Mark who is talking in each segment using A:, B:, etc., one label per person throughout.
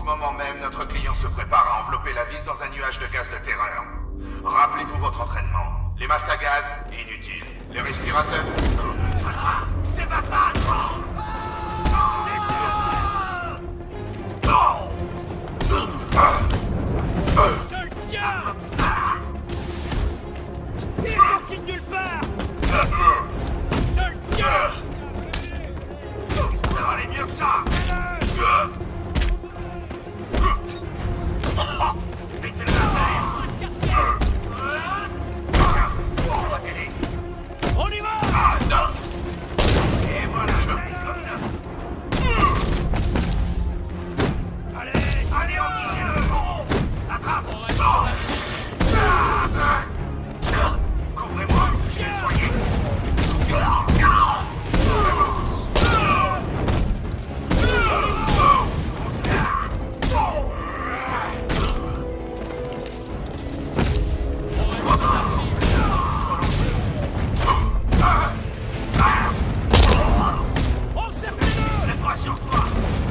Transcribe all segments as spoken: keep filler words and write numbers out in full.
A: moment même, notre client se prépare à envelopper la ville dans un nuage de gaz de terreur. Rappelez-vous votre entraînement. Les masques à gaz, inutiles. Les respirateurs... C'est ma
B: Je le tiens! Il est sorti de nulle part! Je le tiens!
A: Ça va aller mieux que ça!
B: On y va!
A: Et voilà!
B: Allez!
A: Allez, on y est! Attrape! Couvrez-moi!
B: Encerclez-le!
A: Laisse-moi sur toi!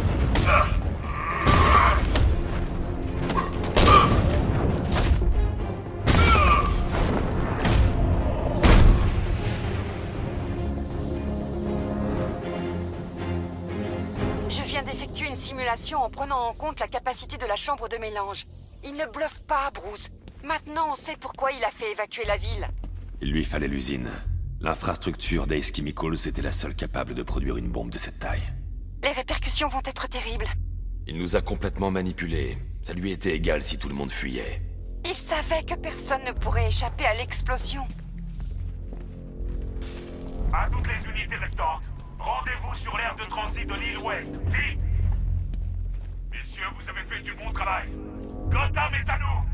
C: Je viens d'effectuer une simulation en prenant en compte la capacité de la chambre de mélange. Il ne bluffe pas, Bruce. Maintenant, on sait pourquoi il a fait évacuer la ville.
D: Il lui fallait l'usine. L'infrastructure d'Ace Chemicals était la seule capable de produire une bombe de cette taille.
C: Les répercussions vont être terribles.
D: Il nous a complètement manipulés. Ça lui était égal si tout le monde fuyait.
C: Il savait que personne ne pourrait échapper à l'explosion.
E: À toutes les unités restantes, rendez-vous sur l'aire de transit de l'île Ouest. Vite! Messieurs, vous avez fait du bon travail. Gotham est à nous!